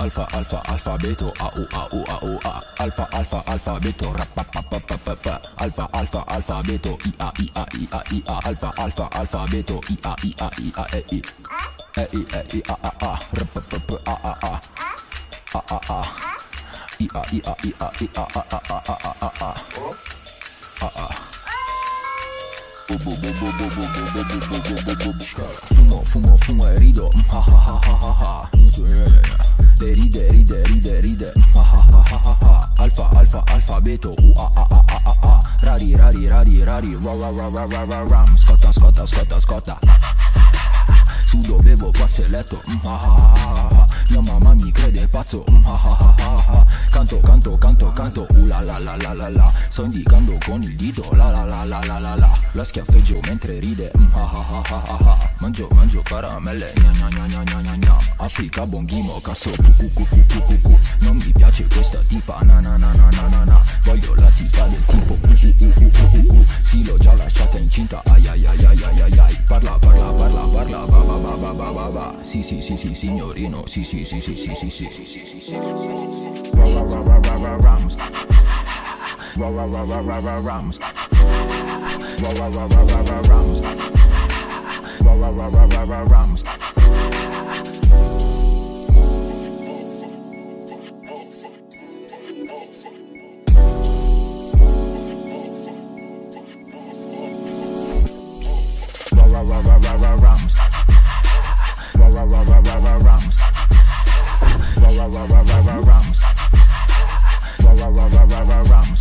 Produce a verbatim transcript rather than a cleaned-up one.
alfa alfa alfabeto a u a u a u a alfa alfa alfabeto rapapapapapa alfa alfa alfabeto i a i a i a i a alfa alfa alfabeto i a i a i a e i e i e i a a a rapapapa a a a a a a i a i a i a i a a a a a a a a a fumo fumo fumo e rido ha ha ha ha ha ha de ride ride ride ride ha ha ha ha ha alfa alfa alfabeto u a a a a a a rari rari rari rari ra ra ra ra ra ra ram scotta scotta scotta scotta su dovevo farsi letto ha ha ha ha mia mamma mi crede pazzo ha ha ha ha ha canto canto canto canto uh la la la la la la sto indicando con il dito la la la la la la la la schiaffeggio mentre ride ha ha ha ha ha ha mangio mangio caramelle gna gna gna gna gna gna gna Africa bonghimo cazzo cu cu cu cu cu cu cu non mi piace questa tipa na na na na na na na voglio la tipa del tipo cu cu cu cu cu cu cu sì l'ho già lasciata incinta ai ai ai ai ai ai ai parla parla parla parla va va va va va va va sì sì sì sì signorino sì sì sì sì sì sì sì sì sì sì sì ra ra ra ra ra ra rams ra ra ra ra ra ra rams ra ra ra ra ra ra rams ra ra ra ra ra ra rams ra ra ra ra ra ra rams ra ra ra ra ra ra rams ra ra ra ra ra ra rams ra ra ra ra ra ra rams